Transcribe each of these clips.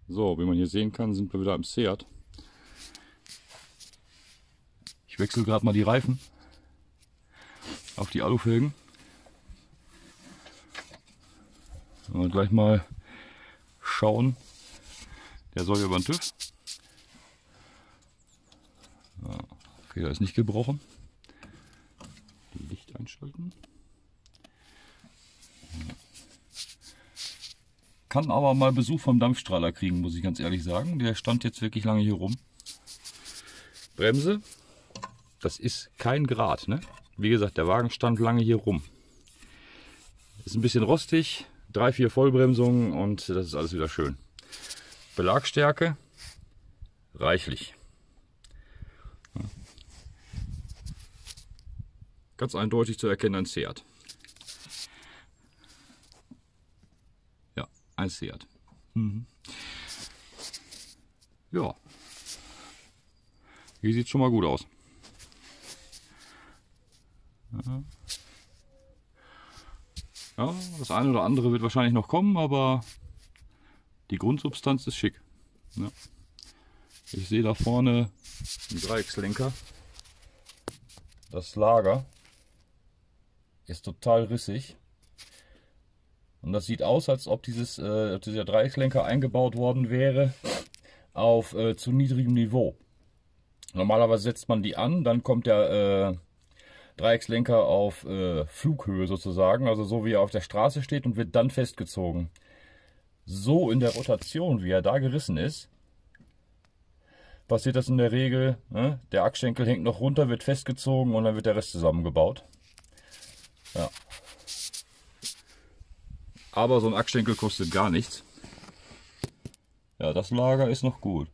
So, wie man hier sehen kann, sind wir wieder im Seat. Ich wechsle gerade mal die Reifen auf die Alufelgen. Und gleich mal schauen. Der soll über den TÜV. Ja, Feder ist nicht gebrochen. Die Licht einschalten. Kann aber mal Besuch vom Dampfstrahler kriegen, muss ich ganz ehrlich sagen. Der stand jetzt wirklich lange hier rum. Bremse, das ist kein Grat, ne? Wie gesagt, der Wagen stand lange hier rum. Ist ein bisschen rostig, 3, 4 Vollbremsungen und das ist alles wieder schön. Belagstärke, reichlich. Ganz eindeutig zu erkennen, ein Seat. Ja, ein Seat. Ja, hier sieht es schon mal gut aus. Ja, das eine oder andere wird wahrscheinlich noch kommen, aber die Grundsubstanz ist schick. Ja. Ich sehe da vorne einen Dreieckslenker. Das Lager ist total rissig. Und das sieht aus, als ob dieser Dreieckslenker eingebaut worden wäre auf zu niedrigem Niveau. Normalerweise setzt man die an, dann kommt der Dreieckslenker auf Flughöhe sozusagen, also so wie er auf der Straße steht und wird dann festgezogen. So in der Rotation, wie er da gerissen ist, passiert das in der Regel, ne? Der Achsschenkel hängt noch runter, wird festgezogen und dann wird der Rest zusammengebaut. Ja. Aber so ein Achsschenkel kostet gar nichts. Ja, das Lager ist noch gut.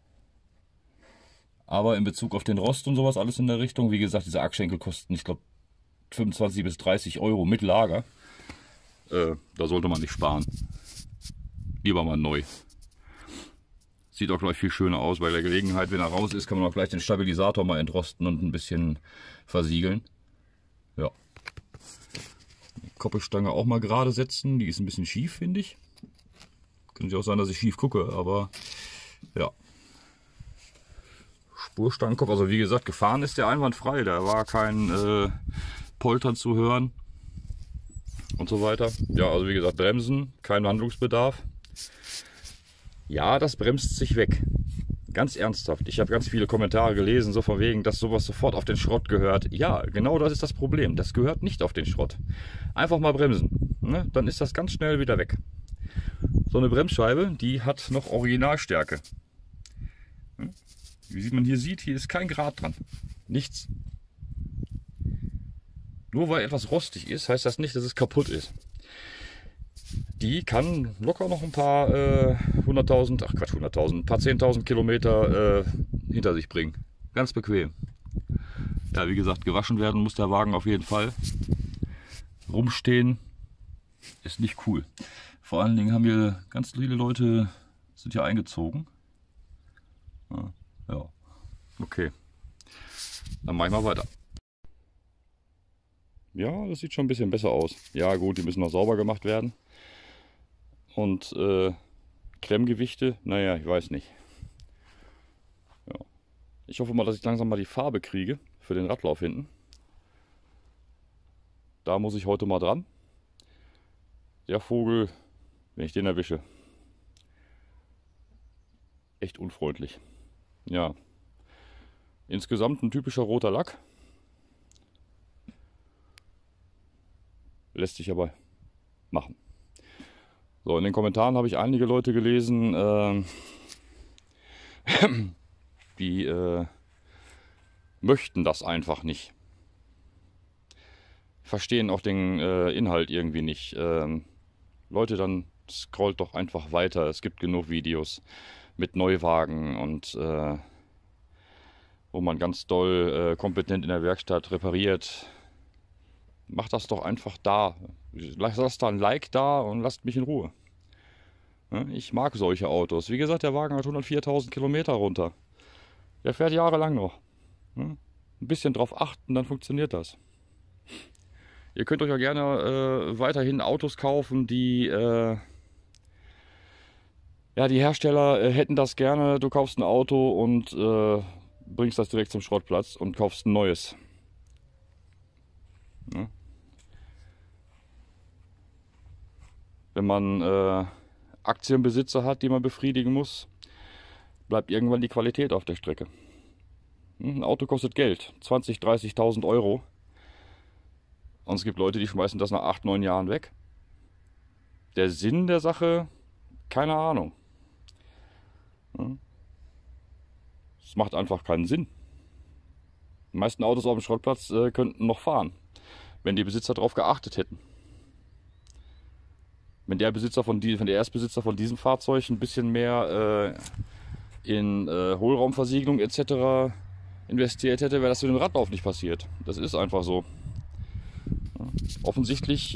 Aber in Bezug auf den Rost und sowas alles in der Richtung, wie gesagt, diese Achsschenkel kosten, ich glaube, 25 bis 30 Euro mit Lager. Da sollte man nicht sparen. Lieber mal neu. Sieht auch gleich viel schöner aus. Bei der Gelegenheit, wenn er raus ist, kann man auch gleich den Stabilisator mal entrosten und ein bisschen versiegeln. Ja. Die Koppelstange auch mal gerade setzen. Die ist ein bisschen schief, finde ich. Könnte auch sein, dass ich schief gucke, aber ja. Spurstangenkopf, also wie gesagt, gefahren ist der einwandfrei. Da war kein Poltern zu hören und so weiter. Ja, also wie gesagt, Bremsen, kein Handlungsbedarf. Ja, das bremst sich weg. Ganz ernsthaft. Ich habe ganz viele Kommentare gelesen, so von wegen, dass sowas sofort auf den Schrott gehört. Ja, genau das ist das Problem. Das gehört nicht auf den Schrott. Einfach mal bremsen. Ne? Dann ist das ganz schnell wieder weg. So eine Bremsscheibe, die hat noch Originalstärke. Wie man hier sieht, hier ist kein Grat dran. Nichts. Nur weil etwas rostig ist, heißt das nicht, dass es kaputt ist. Die kann locker noch ein paar 100.000, ach Quatsch, 100.000, ein paar 10.000 Kilometer hinter sich bringen. Ganz bequem. Ja, wie gesagt, gewaschen werden muss der Wagen auf jeden Fall. Rumstehen ist nicht cool. Vor allen Dingen haben hier ganz viele Leute, sind hier eingezogen. Ja, okay. Dann mache ich mal weiter. Ja, das sieht schon ein bisschen besser aus. Ja gut, die müssen noch sauber gemacht werden. Und Klemmgewichte, naja, ich weiß nicht. Ja. Ich hoffe mal, dass ich langsam mal die Farbe kriege für den Radlauf hinten. Da muss ich heute mal dran. Der Vogel, wenn ich den erwische, echt unfreundlich. Ja, insgesamt ein typischer roter Lack. Lässt sich aber machen. So, in den Kommentaren habe ich einige Leute gelesen, die möchten das einfach nicht. Verstehen auch den Inhalt irgendwie nicht. Leute, dann scrollt doch einfach weiter. Es gibt genug Videos mit Neuwagen und wo man ganz doll kompetent in der Werkstatt repariert. Macht das doch einfach da. Lasst da ein Like da und lasst mich in Ruhe. Ich mag solche Autos. Wie gesagt, der Wagen hat 104.000 Kilometer runter. Der fährt jahrelang noch. Ein bisschen drauf achten, dann funktioniert das. Ihr könnt euch ja gerne weiterhin Autos kaufen, die ja, Ja, die Hersteller hätten das gerne. Du kaufst ein Auto und bringst das direkt zum Schrottplatz und kaufst ein neues. Ja. Wenn man Aktienbesitzer hat, die man befriedigen muss, bleibt irgendwann die Qualität auf der Strecke. Ein Auto kostet Geld, 20.000, 30.000 Euro. Und es gibt Leute, die schmeißen das nach 8, 9 Jahren weg. Der Sinn der Sache, keine Ahnung. Es macht einfach keinen Sinn. Die meisten Autos auf dem Schrottplatz könnten noch fahren, wenn die Besitzer darauf geachtet hätten. Wenn der Erstbesitzer von diesem Fahrzeug ein bisschen mehr in Hohlraumversiegelung etc. investiert hätte, wäre das für den Radlauf nicht passiert. Das ist einfach so. Offensichtlich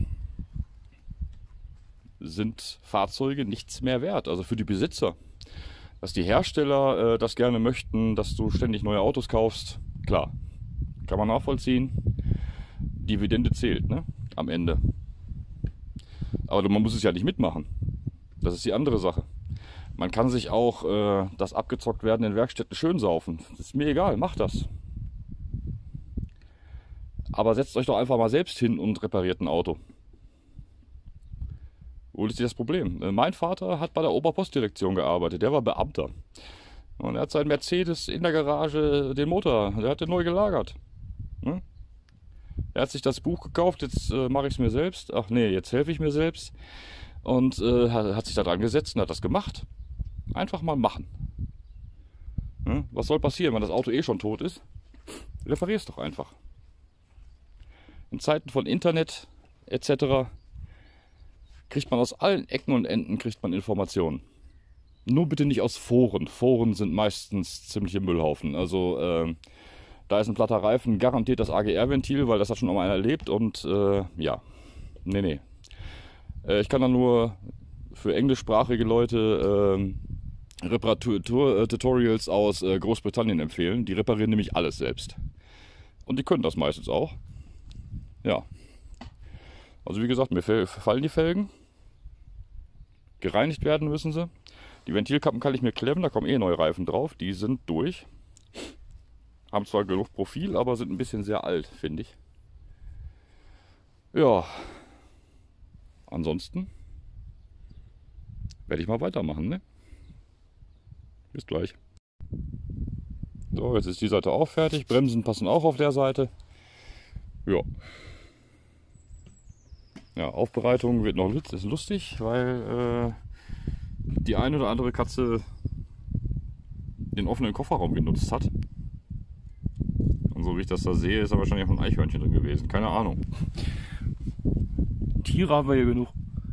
sind Fahrzeuge nichts mehr wert, also für die Besitzer. Dass die Hersteller das gerne möchten, dass du ständig neue Autos kaufst, klar, kann man nachvollziehen. Dividende zählt, ne? Am Ende. Aber man muss es ja nicht mitmachen. Das ist die andere Sache. Man kann sich auch das abgezockt werden in Werkstätten schön saufen. Das ist mir egal, macht das. Aber setzt euch doch einfach mal selbst hin und repariert ein Auto. Wo ist das Problem? Mein Vater hat bei der Oberpostdirektion gearbeitet. Der war Beamter. Und er hat seinen Mercedes in der Garage, den Motor, der hat den neu gelagert. Hm? Er hat sich das Buch gekauft, jetzt mache ich es mir selbst. Ach nee, jetzt helfe ich mir selbst. Und hat sich da dran gesetzt und hat das gemacht. Einfach mal machen. Hm? Was soll passieren, wenn das Auto eh schon tot ist? Reparier es doch einfach. In Zeiten von Internet etc. kriegt man aus allen Ecken und Enden Informationen. Nur bitte nicht aus Foren. Foren sind meistens ziemliche Müllhaufen. Also da ist ein platter Reifen garantiert das AGR-Ventil, weil das hat schon mal einer erlebt. Und ja, nee. Ich kann da nur für englischsprachige Leute Reparatur-Tutorials aus Großbritannien empfehlen. Die reparieren nämlich alles selbst. Und die können das meistens auch. Ja. Also wie gesagt, mir fallen die Felgen. Gereinigt werden müssen sie. Die Ventilkappen kann ich mir klemmen, da kommen eh neue Reifen drauf. Die sind durch. Haben zwar genug Profil, aber sind ein bisschen sehr alt, finde ich. Ja. Ansonsten werde ich mal weitermachen, ne? Bis gleich. So, jetzt ist die Seite auch fertig. Bremsen passen auch auf der Seite. Ja. Ja, Aufbereitung wird noch lustig, weil die eine oder andere Katze den offenen Kofferraum genutzt hat. Und so wie ich das da sehe, ist da wahrscheinlich auch ein Eichhörnchen drin gewesen. Keine Ahnung. Tiere haben wir hier genug.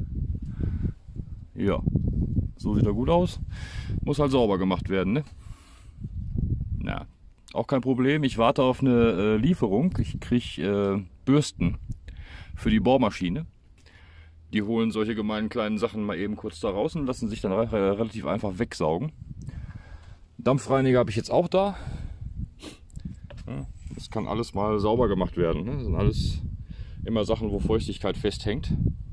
Ja, so sieht er gut aus. Muss halt sauber gemacht werden, ne? Ja, auch kein Problem. Ich warte auf eine Lieferung. Ich kriege Bürsten für die Bohrmaschine. Die holen solche gemeinen kleinen Sachen mal eben kurz da raus und lassen sich dann relativ einfach wegsaugen. Dampfreiniger habe ich jetzt auch da. Das kann alles mal sauber gemacht werden. Das sind alles immer Sachen, wo Feuchtigkeit festhängt.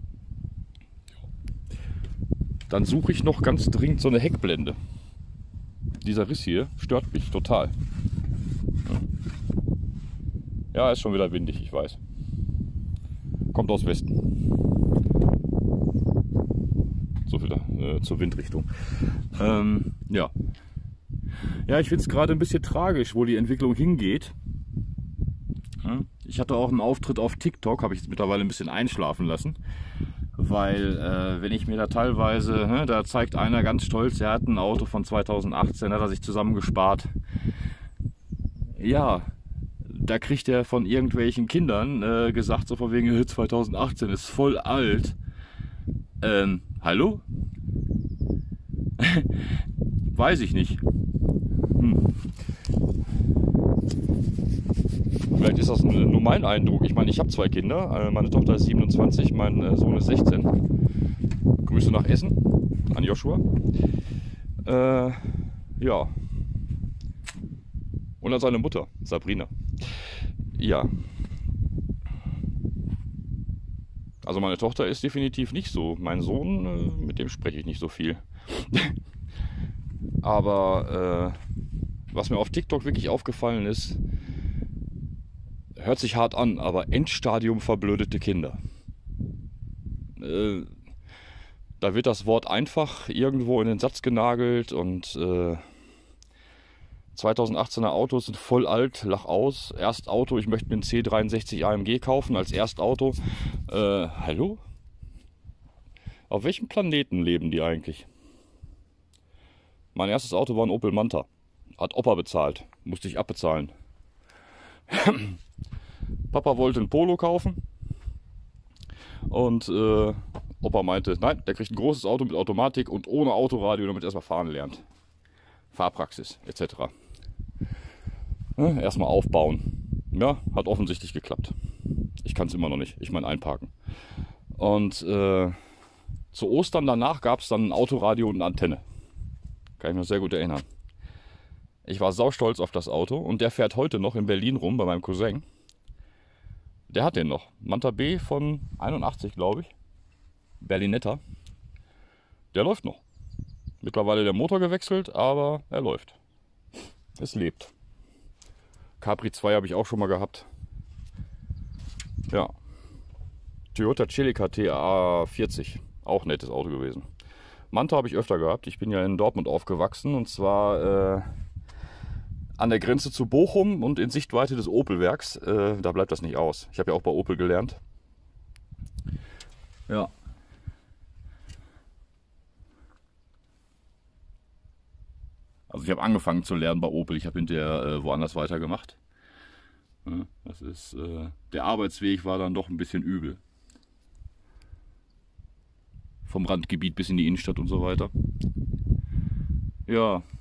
Dann suche ich noch ganz dringend so eine Heckblende. Dieser Riss hier stört mich total. Ja, ist schon wieder windig, ich weiß. Kommt aus Westen. So viel zur Windrichtung. Ja. Ja, ich finde es gerade ein bisschen tragisch, wo die Entwicklung hingeht. Ich hatte auch einen Auftritt auf TikTok, habe ich jetzt mittlerweile ein bisschen einschlafen lassen. Weil, wenn ich mir da teilweise, da zeigt einer ganz stolz, er hat ein Auto von 2018, hat er sich zusammengespart. Ja, da kriegt er von irgendwelchen Kindern gesagt, so von wegen 2018 ist voll alt. Hallo? Weiß ich nicht. Vielleicht ist das nur mein Eindruck. Ich meine, ich habe 2 Kinder. Meine Tochter ist 27, mein Sohn ist 16. Grüße nach Essen an Joshua. Ja. Und an seine Mutter, Sabrina. Ja. Also meine Tochter ist definitiv nicht so. Mein Sohn, mit dem spreche ich nicht so viel. Aber was mir auf TikTok wirklich aufgefallen ist, hört sich hart an, aber Endstadium verblödete Kinder. Da wird das Wort einfach irgendwo in den Satz genagelt und 2018er Autos sind voll alt, lach aus. Erstauto, ich möchte mir einen C63 AMG kaufen als Erstauto. Hallo? Auf welchem Planeten leben die eigentlich? Mein erstes Auto war ein Opel Manta. Hat Opa bezahlt. Musste ich abbezahlen. Papa wollte ein Polo kaufen. Und Opa meinte, nein, der kriegt ein großes Auto mit Automatik und ohne Autoradio, damit er erstmal fahren lernt. Fahrpraxis etc. Erstmal aufbauen. Ja, hat offensichtlich geklappt. Ich kann es immer noch nicht. Ich meine einparken. Und zu Ostern danach gab es dann ein Autoradio und eine Antenne. Kann ich mich noch sehr gut erinnern. Ich war saustolz auf das Auto und der fährt heute noch in Berlin rum bei meinem Cousin. Der hat den noch. Manta B von 81, glaube ich. Berlinetta. Der läuft noch. Mittlerweile der Motor gewechselt, aber er läuft. Es lebt. Capri 2 habe ich auch schon mal gehabt. Ja. Toyota Celica TA40. Auch nettes Auto gewesen. Manta habe ich öfter gehabt. Ich bin ja in Dortmund aufgewachsen und zwar an der Grenze zu Bochum und in Sichtweite des Opel-Werks. Da bleibt das nicht aus. Ich habe ja auch bei Opel gelernt. Ja. Also ich habe angefangen zu lernen bei Opel. Ich habe hinterher woanders weitergemacht. Ja, das ist, der Arbeitsweg war dann doch ein bisschen übel. Vom Randgebiet bis in die Innenstadt und so weiter. Ja.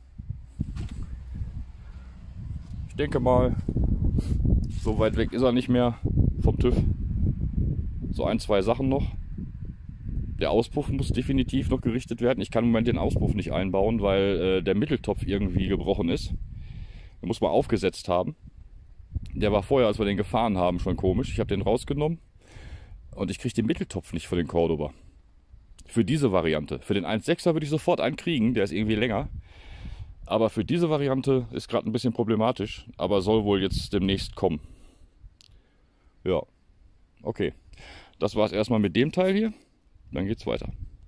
Ich denke mal, so weit weg ist er nicht mehr vom TÜV. So ein, zwei Sachen noch. Der Auspuff muss definitiv noch gerichtet werden. Ich kann im Moment den Auspuff nicht einbauen, weil der Mitteltopf irgendwie gebrochen ist. Den muss man aufgesetzt haben. Der war vorher, als wir den gefahren haben, schon komisch. Ich habe den rausgenommen und ich kriege den Mitteltopf nicht für den Cordoba. Für diese Variante. Für den 1.6er würde ich sofort einen kriegen, der ist irgendwie länger. Aber für diese Variante ist gerade ein bisschen problematisch, aber soll wohl jetzt demnächst kommen. Ja, okay. Das war es erstmal mit dem Teil hier. Dann geht's weiter.